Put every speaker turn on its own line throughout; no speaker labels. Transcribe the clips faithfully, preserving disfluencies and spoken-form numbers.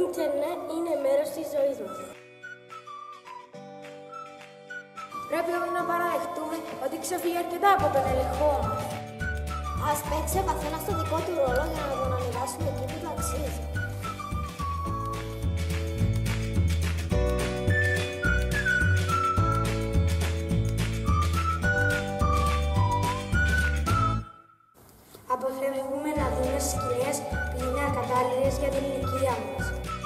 ίντερνετ είναι μέρος της ζωής μας.
Πρέπει όμως να παραδεχτούμε ότι ξεφύγει αρκετά από τον ελεγχό μας.
Ας παίξει ο καθένας το δικό του ρόλο για να τον ανεβάσουμε εκεί που το αξίζει.
Αποφεύγουμε να δούμε σκηνές που είναι ακατάλληλες για την ηλικία μας.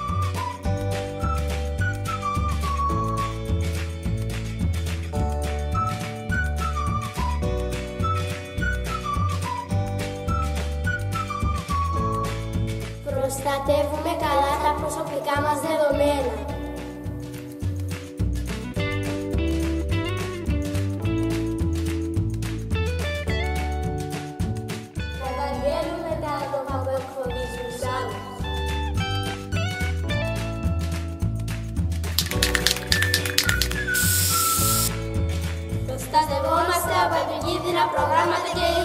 Προστατεύουμε καλά τα προσωπικά μας δεδομένα.
Καταγγέλνουμε τα άτομα που εκφοβίζουν τους άλλους. Προστατευόμαστε από επικίνδυνα προγράμματα και